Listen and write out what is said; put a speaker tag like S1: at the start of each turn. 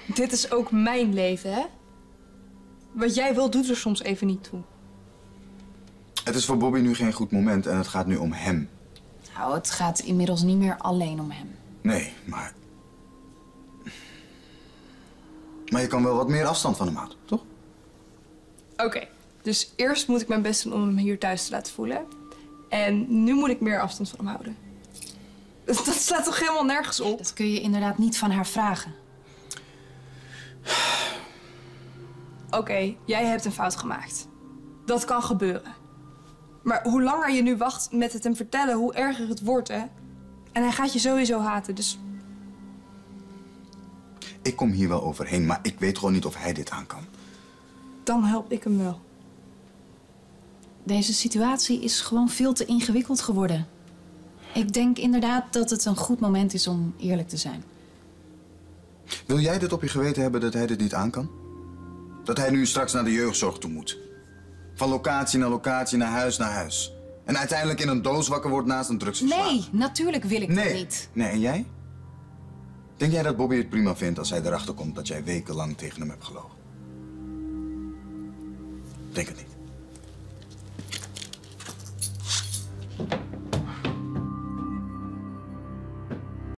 S1: Dit is ook mijn leven, hè? Wat jij wil, doet er soms even niet toe.
S2: Het is voor Bobby nu geen goed moment en het gaat nu om hem.
S3: Nou, het gaat inmiddels niet meer alleen om hem.
S2: Nee, maar... Maar je kan wel wat meer afstand van hem houden, toch?
S1: Oké, dus eerst moet ik mijn best doen om hem hier thuis te laten voelen. En nu moet ik meer afstand van hem houden. Dat slaat toch helemaal nergens op?
S3: Dat kun je inderdaad niet van haar vragen.
S1: Oké, jij hebt een fout gemaakt. Dat kan gebeuren. Maar hoe langer je nu wacht met het hem vertellen, hoe erger het wordt, hè? En hij gaat je sowieso haten, dus...
S2: Ik kom hier wel overheen, maar ik weet gewoon niet of hij dit aan kan.
S1: Dan help ik hem wel.
S3: Deze situatie is gewoon veel te ingewikkeld geworden. Ik denk inderdaad dat het een goed moment is om eerlijk te zijn.
S2: Wil jij dit op je geweten hebben dat hij dit niet aan kan? Dat hij nu straks naar de jeugdzorg toe moet. Van locatie naar locatie, naar huis. En uiteindelijk in een doos wakker wordt naast een drugsverslaafde.
S3: Nee, natuurlijk wil ik dat niet.
S2: Nee, en jij? Denk jij dat Bobby het prima vindt als hij erachter komt dat jij wekenlang tegen hem hebt gelogen? Denk het niet.